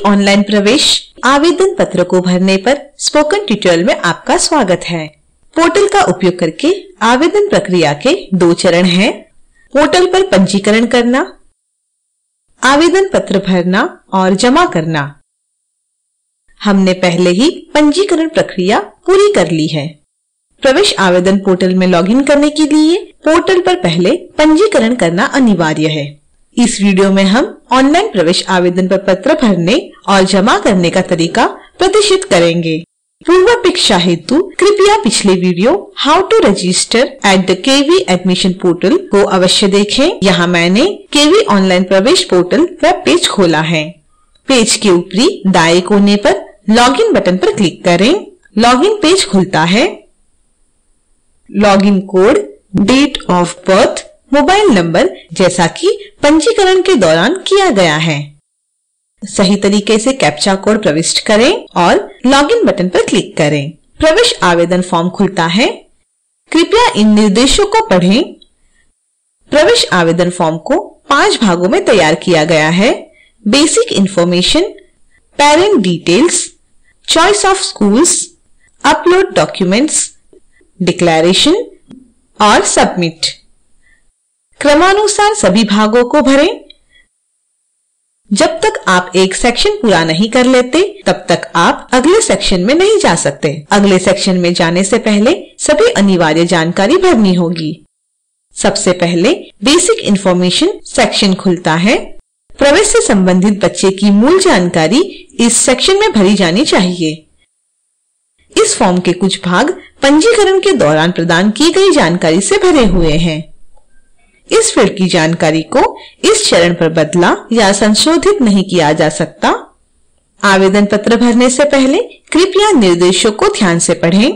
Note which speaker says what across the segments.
Speaker 1: Online प्रवेश आवेदन पत्र को भरने पर स्पोकन ट्यूटोरियल में आपका स्वागत है। पोर्टल का उपयोग करके आवेदन प्रक्रिया के 2 चरण हैं। पोर्टल पर पंजीकरण करना, आवेदन पत्र भरना और जमा करना। हमने पहले ही पंजीकरण प्रक्रिया पूरी कर ली है। प्रवेश आवेदन पोर्टल में लॉगिन करने के लिए पोर्टल पर पहले पंजीकरण करना अनिवार्य है। इस वीडियो में हम ऑनलाइन प्रवेश आवेदन पर पत्र भरने और जमा करने का तरीका प्रदर्शित करेंगे। पूर्वापेक्षा हेतु कृपया पिछले video how to register at the KV admission portal को अवश्य देखें। यहाँ मैंने केवी ऑनलाइन प्रवेश पोर्टल वेब पेज खोला है। पेज के ऊपरी दाएं कोने पर लॉगिन बटन पर क्लिक करें। लॉगिन पेज खुलता है। Login code, date of birth, mobile number जैसा कि पंजीकरण के दौरान किया गया है। सही तरीके से कैप्चा कोड प्रविष्ट करें और लॉगिन बटन पर क्लिक करें। प्रवेश आवेदन फॉर्म खुलता है। कृपया इन निर्देशों को पढ़ें। प्रवेश आवेदन फॉर्म को 5 भागों में तैयार किया गया है। Basic information, parent details, choice of schools, upload documents, declaration और सबमिट। क्रमानुसार सभी भागों को भरें। जब तक आप एक सेक्शन पूरा नहीं कर लेते, तब तक आप अगले सेक्शन में नहीं जा सकते। अगले सेक्शन में जाने से पहले सभी अनिवार्य जानकारी भरनी होगी। सबसे पहले बेसिक इंफॉर्मेशन सेक्शन खुलता है। प्रवेश से संबंधित बच्चे की मूल जानकारी इस सेक्शन में भरी जानी चाहिए। इस फॉर्म के कुछ भाग पंजीकरण के दौरान प्रदान की गई जानकारी से भरे हुए हैं। इस फील्ड की जानकारी को इस चरण पर बदला या संशोधित नहीं किया जा सकता। आवेदन पत्र भरने से पहले कृपया निर्देशों को ध्यान से पढ़ें।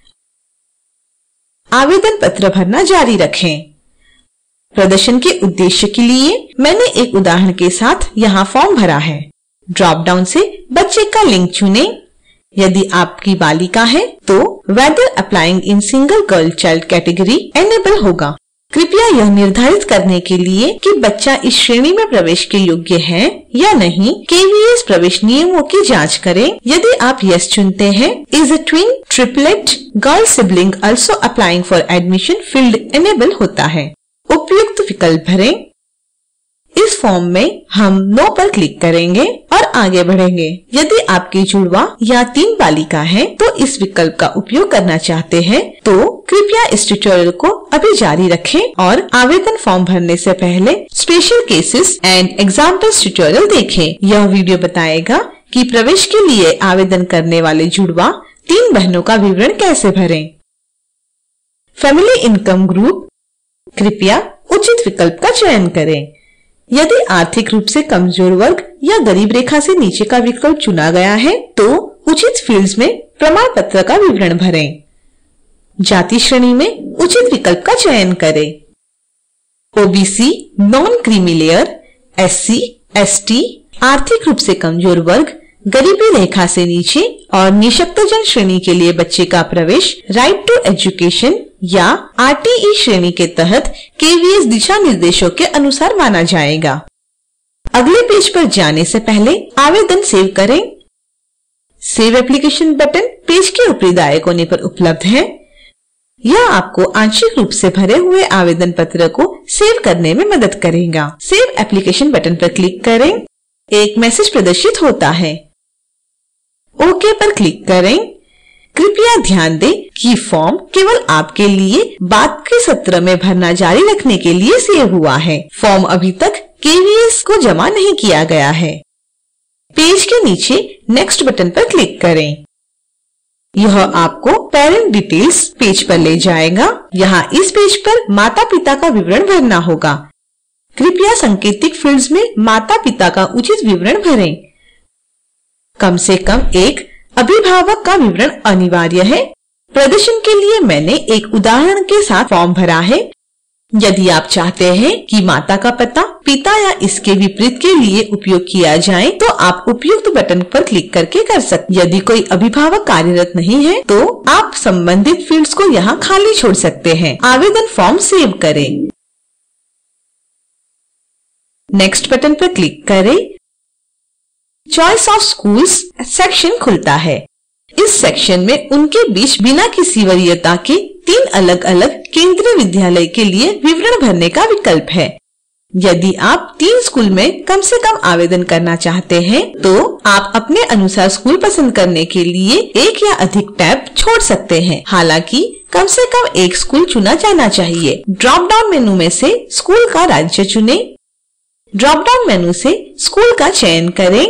Speaker 1: आवेदन पत्र भरना जारी रखें। प्रदर्शन के उद्देश्य के लिए मैंने एक उदाहरण के साथ यहाँ फॉर्म भरा है। ड्रॉप डाउन से बच्चे का लिंक चुनें। यदि आपकी बालिका है तो whether applying in single girl child category enable होगा। कृपया यह निर्धारित करने के लिए कि बच्चा इस श्रेणी में प्रवेश के योग्य है या नहीं, केवीएस प्रवेश नियमों की जांच करें। यदि आप यस चुनते हैं, is a twin, triplet, girl sibling also applying for admission field enable होता है। उपयुक्त विकल्प भरें। इस फॉर्म में हम नो पर क्लिक करेंगे और आगे बढ़ेंगे। यदि आपकी जुड़वा या 3 बालिका है तो इस विकल्प का उपयोग करना चाहते हैं तो कृपया इस ट्यूटोरियल को अभी जारी रखें और आवेदन फॉर्म भरने से पहले special cases and examples tutorial देखें। यह वीडियो बताएगा कि प्रवेश के लिए आवेदन करने वाले जुड़वा 3 बहनों का विवरण कैसे भरें। फैमिली इनकम ग्रुप, कृपया उचित विकल्प का चयन करें। यदि आर्थिक रूप से कमजोर वर्ग या गरीब रेखा से नीचे का विकल्प चुना गया है तो उचित फील्ड्स में प्रमाण पत्र का विवरण भरें। जाति श्रेणी में उचित विकल्प का चयन करें। OBC, non creamy layer, SC, ST, आर्थिक रूप से कमजोर वर्ग, गरीबी रेखा से नीचे और निःशक्तजन श्रेणी के लिए बच्चे का प्रवेश राइट टू एजुकेशन या आरटीई श्रेणी के तहत केवीएस दिशा निर्देशों के अनुसार माना जाएगा। अगले पेज पर जाने से पहले आवेदन सेव करें। सेव एप्लीकेशन बटन पेज के ऊपरी दाएं कोने पर उपलब्ध है। यह आपको आंशिक रूप से भरे हुए आवेदन पत्र को सेव करने में मदद करेगा। सेव एप्लीकेशन बटन पर क्लिक करें। एक मैसेज प्रदर्शित होता है। ओके पर क्लिक करें। कृपया ध्यान दें कि फॉर्म केवल आपके लिए बाद के सत्र में भरना जारी रखने के लिए सेव हुआ है। फॉर्म अभी तक केवीएस को जमा नहीं किया गया है। पेज के नीचे नेक्स्ट बटन पर क्लिक करें। यह आपको पेरेंट डिटेल्स पेज पर ले जाएगा। यहाँ इस पेज पर माता पिता का विवरण भरना होगा। कृपया सांकेतिक फील्ड्स में माता पिता का उचित विवरण भरें। कम से कम एक अभिभावक का विवरण अनिवार्य है। प्रदर्शन के लिए मैंने एक उदाहरण के साथ फॉर्म भरा है। यदि आप चाहते हैं कि माता का पता पिता या इसके विपरीत के लिए उपयोग किया जाए तो आप उपयुक्त बटन पर क्लिक करके कर सकते। यदि कोई अभिभावक कार्यरत नहीं है तो आप संबंधित फील्ड्स को यहाँ खाली छोड़ सकते हैं। आवेदन फॉर्म सेव करें। नेक्स्ट बटन पर क्लिक करें। चॉइस ऑफ स्कूल्स सेक्शन खुलता है। इस सेक्शन में उनके बीच बिना किसी वरीयता के 3 अलग अलग केंद्रीय विद्यालय के लिए विवरण भरने का विकल्प है। यदि आप 3 स्कूल में कम से कम आवेदन करना चाहते हैं तो आप अपने अनुसार स्कूल पसंद करने के लिए एक या अधिक टैब छोड़ सकते हैं। हालांकि कम से कम एक स्कूल चुना जाना चाहिए। ड्रॉप डाउन मेनू में से स्कूल का राज्य चुनें। ड्रॉप डाउन मेनू से स्कूल का चयन करें।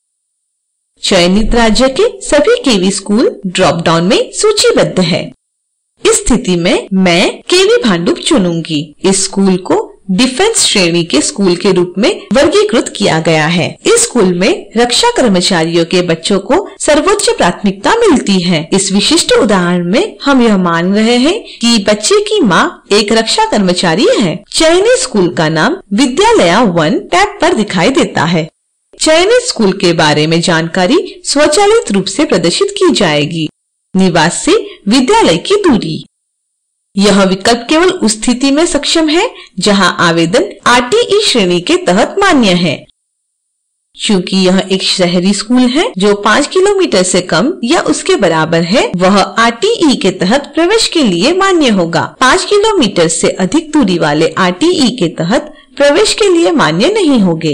Speaker 1: चयनित राज्य के सभी केवी स्कूल ड्रॉप डाउन में सूचीबद्ध है। इस स्थिति में मैं केवी भांडुप चुनूंगी। इस स्कूल को डिफेंस श्रेणी के स्कूल के रूप में वर्गीकृत किया गया है। इस स्कूल में रक्षा कर्मचारियों के बच्चों को सर्वोच्च प्राथमिकता मिलती है। इस विशिष्ट उदाहरण में हम यह मान रहे हैं कि बच्चे की मां एक रक्षा कर्मचारी है। चयनित स्कूल का नाम विद्यालया 1 टैब पर दिखाई देता है। चयनित स्कूल के बारे में जानकारी स्वचालित रूप से प्रदर्शित की जाएगी। निवास से विद्यालय की दूरी। यह विकल्प केवल उस स्थिति में सक्षम है जहां आवेदन आरटीई श्रेणी के तहत मान्य है। चूंकि यह एक शहरी स्कूल है जो 5 किलोमीटर से कम या उसके बराबर है, वह आरटीई के तहत प्रवेश के लिए मान्य होगा। 5 किलोमीटर से अधिक दूरी वाले आरटीई के तहत प्रवेश के लिए मान्य नहीं होंगे।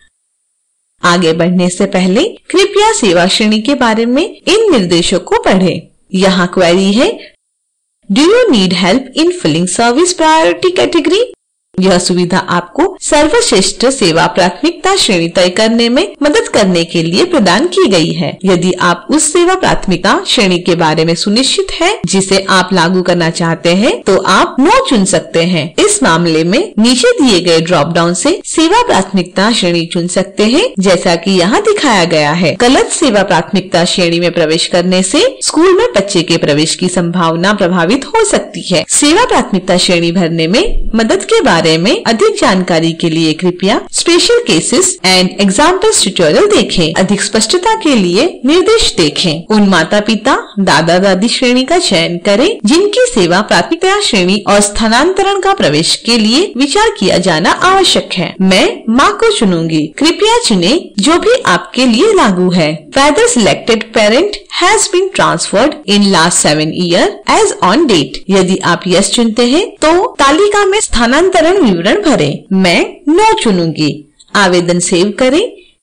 Speaker 1: आगे बढ़ने से पहले कृपया सेवा श्रेणी के बारे में इन निर्देशों को पढ़ें। यहाँ क्वेरी है, Do you need help in filling service priority category? यह सुविधा आपको सर्वश्रेष्ठ सेवा प्राथमिकता श्रेणी तय करने में मदद करने के लिए प्रदान की गई है। यदि आप उस सेवा प्राथमिकता श्रेणी के बारे में सुनिश्चित हैं जिसे आप लागू करना चाहते हैं तो आप नो चुन सकते हैं। इस मामले में नीचे दिए गए ड्रॉप डाउन से सेवा प्राथमिकता श्रेणी चुन सकते हैं, जैसा कि यहाँ दिखाया गया है। गलत सेवा प्राथमिकता श्रेणी में प्रवेश करने से स्कूल में बच्चे के प्रवेश की संभावना प्रभावित हो सकती है। सेवा प्राथमिकता श्रेणी भरने में मदद के बारे में अधिक जानकारी के लिए कृपया special cases and examples tutorial देखें। अधिक स्पष्टता के लिए निर्देश देखें। उन माता पिता दादा दादी श्रेणी का चयन करें जिनकी सेवा प्राथमिकता श्रेणी और स्थानांतरण का प्रवेश के लिए विचार किया जाना आवश्यक है। मैं माँ को चुनूंगी। कृपया चुने जो भी आपके लिए लागू है। Whether selected parent has been transferred in last 7 years as on date। यदि आप यस चुनते हैं तो तालिका में स्थानांतरण विवरण भरें। मैं नो चुनूंगी। आवेदन सेव करें।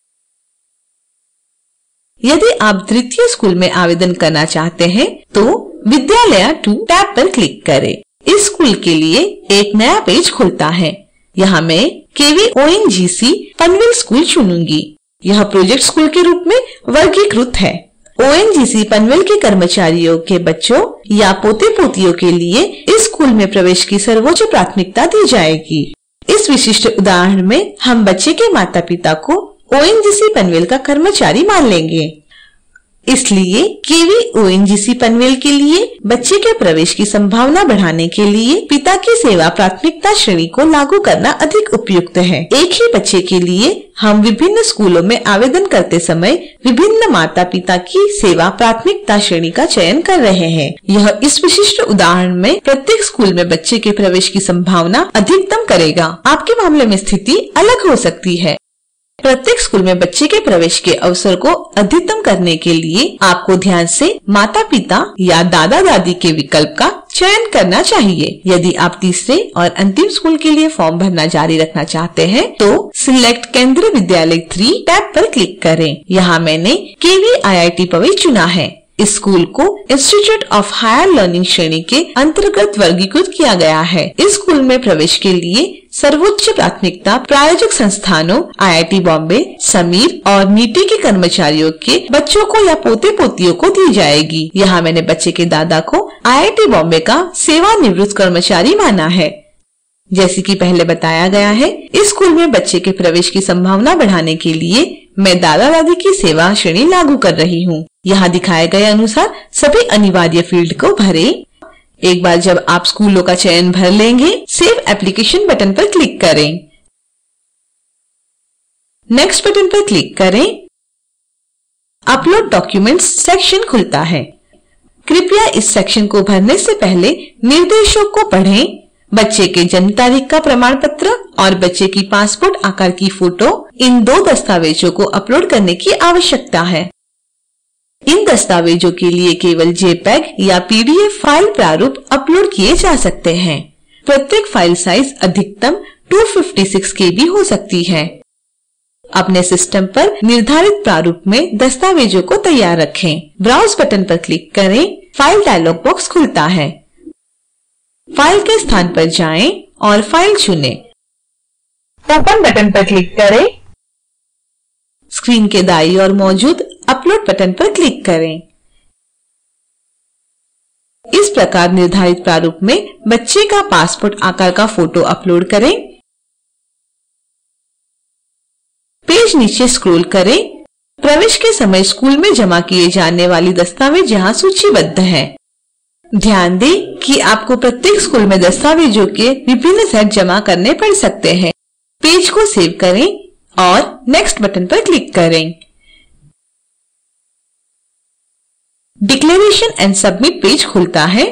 Speaker 1: यदि आप द्वितीय स्कूल में आवेदन करना चाहते हैं तो विद्यालया 2 टैब पर क्लिक करें। इस स्कूल के लिए एक नया पेज खुलता है। यहाँ मैं केवी ओएनजीसी पनवेल स्कूल चुनूंगी। यह प्रोजेक्ट स्कूल के रूप में वर्गीकृत है। ओएनजीसी पनवेल के कर्मचारियों के बच्चों या पोते पोतियों के लिए इस स्कूल में प्रवेश की सर्वोच्च प्राथमिकता दी जाएगी। इस विशिष्ट उदाहरण में हम बच्चे के माता पिता को ओएनजीसी पनवेल का कर्मचारी मान लेंगे। इसलिए केवी ओएनजीसी पनवेल के लिए बच्चे के प्रवेश की संभावना बढ़ाने के लिए पिता की सेवा प्राथमिकता श्रेणी को लागू करना अधिक उपयुक्त है। एक ही बच्चे के लिए हम विभिन्न स्कूलों में आवेदन करते समय विभिन्न माता पिता की सेवा प्राथमिकता श्रेणी का चयन कर रहे हैं। यह इस विशिष्ट उदाहरण में प्रत्येक स्कूल में बच्चे के प्रवेश की संभावना अधिकतम करेगा। आपके मामले में स्थिति अलग हो सकती है। प्रत्येक स्कूल में बच्चे के प्रवेश के अवसर को अधिकतम करने के लिए आपको ध्यान से माता पिता या दादा दादी के विकल्प का चयन करना चाहिए। यदि आप तीसरे और अंतिम स्कूल के लिए फॉर्म भरना जारी रखना चाहते हैं तो सिलेक्ट केंद्रीय विद्यालय 3 टैब पर क्लिक करें। यहाँ मैंने केवी आईआईटी पवई चुना है। इस स्कूल को इंस्टीट्यूट ऑफ हायर लर्निंग श्रेणी के अंतर्गत वर्गीकृत किया गया है। इस स्कूल में प्रवेश के लिए सर्वोच्च प्राथमिकता प्रायोजक संस्थानों आईआईटी बॉम्बे, समीर और नीति के कर्मचारियों के बच्चों को या पोते पोतियों को दी जाएगी। यहाँ मैंने बच्चे के दादा को आईआईटी बॉम्बे का सेवानिवृत्त कर्मचारी माना है। जैसे कि पहले बताया गया है, इस स्कूल में बच्चे के प्रवेश की संभावना बढ़ाने के लिए मैं दादा दादी की सेवा श्रेणी लागू कर रही हूँ। यहाँ दिखाए गए अनुसार सभी अनिवार्य फील्ड को भरें। एक बार जब आप स्कूलों का चयन भर लेंगे, सेव एप्लीकेशन बटन पर क्लिक करें। नेक्स्ट बटन पर क्लिक करें। अपलोड डॉक्यूमेंट्स सेक्शन खुलता है। कृपया इस सेक्शन को भरने से पहले निर्देशों को पढ़ें। बच्चे के जन्म तारीख का प्रमाण पत्र और बच्चे की पासपोर्ट आकार की फोटो इन 2 दस्तावेजों को अपलोड करने की आवश्यकता है। इन दस्तावेजों के लिए केवल JPEG या PDF फाइल प्रारूप अपलोड किए जा सकते हैं। प्रत्येक फाइल साइज अधिकतम 256 KB हो सकती है। अपने सिस्टम पर निर्धारित प्रारूप में दस्तावेजों को तैयार रखें। ब्राउज बटन पर क्लिक करें। फाइल डायलॉग बॉक्स खुलता है। फाइल के स्थान पर जाएं और फाइल चुनें। ओपन बटन पर क्लिक करें। स्क्रीन के दाईं ओर मौजूद अपलोड बटन पर क्लिक करें। इस प्रकार निर्धारित प्रारूप में बच्चे का पासपोर्ट आकार का फोटो अपलोड करें। पेज नीचे स्क्रॉल करें। प्रवेश के समय स्कूल में जमा किए जाने वाली दस्तावेज यहाँ सूचीबद्ध हैं। ध्यान दें कि आपको प्रत्येक स्कूल में दस्तावेजों के विभिन्न सेट जमा करने पड़ सकते हैं। पेज को सेव करें और नेक्स्ट बटन पर क्लिक करें। डिक्लेरेशन एंड सबमिट पेज खुलता है।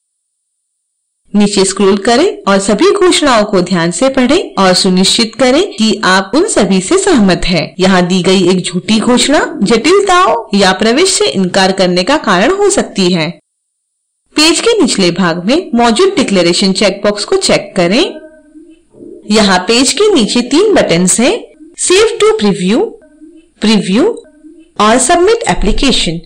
Speaker 1: नीचे स्क्रॉल करें और सभी घोषणाओं को ध्यान से पढ़ें और सुनिश्चित करें कि आप उन सभी से सहमत हैं। यहाँ दी गई एक झूठी घोषणा जटिलताओं या प्रवेश से इनकार करने का कारण हो सकती है। पेज के निचले भाग में मौजूद डिक्लेरेशन चेकबॉक्स को चेक करें। यहाँ पेज के नीचे 3 बटन्स हैं, सेव टू प्रीव्यू, प्रीव्यू और submit application.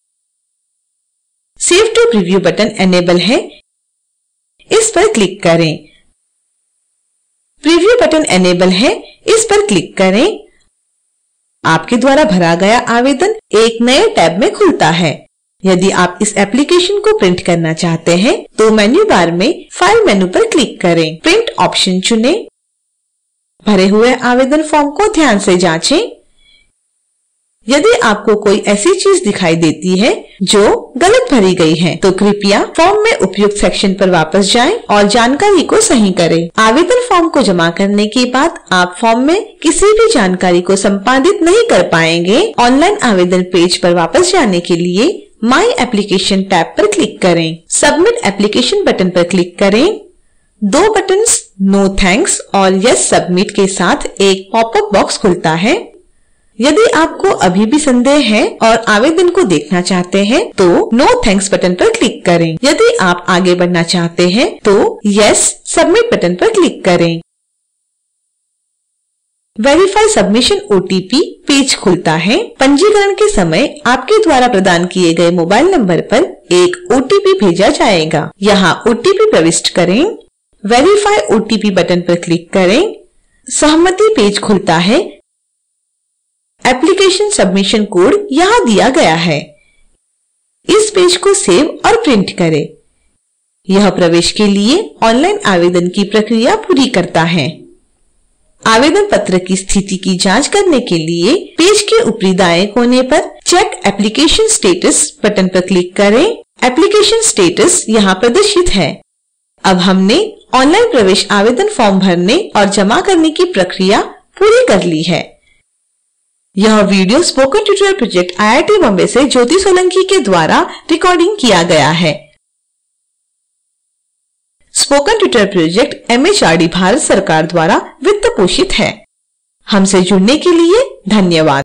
Speaker 1: Save to preview button enable है, इस पर क्लिक करें। प्रीव्यू बटन एनेबल है, इस पर क्लिक करें। आपके द्वारा भरा गया आवेदन एक नए टैब में खुलता है। यदि आप इस एप्लीकेशन को प्रिंट करना चाहते हैं तो मेन्यू बार में फाइल मेनू पर क्लिक करें। प्रिंट ऑप्शन चुनें। भरे हुए आवेदन फॉर्म को ध्यान से जांचें। यदि आपको कोई ऐसी चीज दिखाई देती है जो गलत भरी गई है तो कृपया फॉर्म में उपयुक्त सेक्शन पर वापस जाएं और जानकारी को सही करें। आवेदन फॉर्म को जमा करने के बाद आप फॉर्म में किसी भी जानकारी को संपादित नहीं कर पाएंगे। ऑनलाइन आवेदन पेज पर वापस जाने के लिए माई एप्लीकेशन टैब पर क्लिक करें। सबमिट एप्लीकेशन बटन पर क्लिक करें। 2 बटन्स नो थैंक्स और यस सबमिट के साथ एक पॉपअप बॉक्स खुलता है। यदि आपको अभी भी संदेह है और आवेदन को देखना चाहते हैं तो नो थैंक्स बटन पर क्लिक करें। यदि आप आगे बढ़ना चाहते हैं तो यस सबमिट बटन पर क्लिक करें। वेरीफाई सबमिशन OTP पेज खुलता है। पंजीकरण के समय आपके द्वारा प्रदान किए गए मोबाइल नंबर पर एक OTP भेजा जाएगा। यहाँ OTP प्रविष्ट करें। वेरीफाई OTP बटन पर क्लिक करें। सहमति पेज खुलता है। एप्लीकेशन सबमिशन कोड यहाँ दिया गया है। इस पेज को सेव और प्रिंट करें। यह प्रवेश के लिए ऑनलाइन आवेदन की प्रक्रिया पूरी करता है। आवेदन पत्र की स्थिति की जांच करने के लिए पेज के ऊपरी दाएं कोने पर चेक एप्लीकेशन स्टेटस बटन पर क्लिक करें। एप्लीकेशन स्टेटस यहाँ प्रदर्शित है। अब हमने ऑनलाइन प्रवेश आवेदन फॉर्म भरने और जमा करने की प्रक्रिया पूरी कर ली है। यह video spoken tutorial project IIT Bombay से ज्योति सोलंकी के द्वारा रिकॉर्डिंग किया गया है। Spoken tutorial project MHRD Bharat सरकार द्वारा वित्त पोषित है। हमसे जुड़ने के लिए धन्यवाद।